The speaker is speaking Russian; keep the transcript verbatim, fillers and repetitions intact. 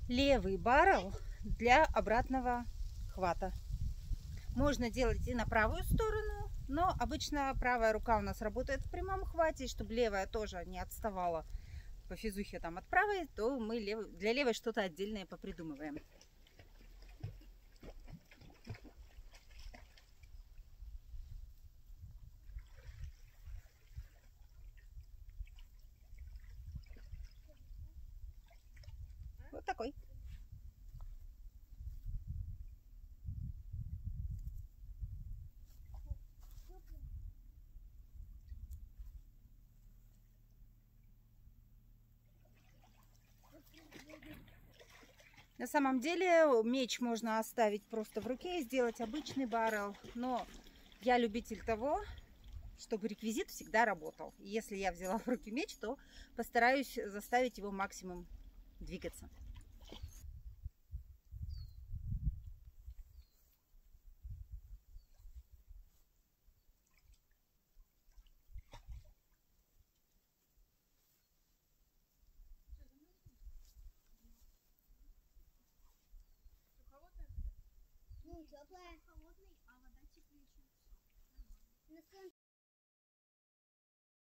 левый баррел для обратного хвата. Можно делать и на правую сторону, но обычно правая рука у нас работает в прямом хвате, и чтобы левая тоже не отставала по физухе там от правой, то мы лев... для левой что-то отдельное попридумываем. Вот такой. На самом деле меч можно оставить просто в руке и сделать обычный баррел, но я любитель того, чтобы реквизит всегда работал. И если я взяла в руки меч, то постараюсь заставить его максимум двигаться. Ну, теплая. Холодный, а вода теплее, чем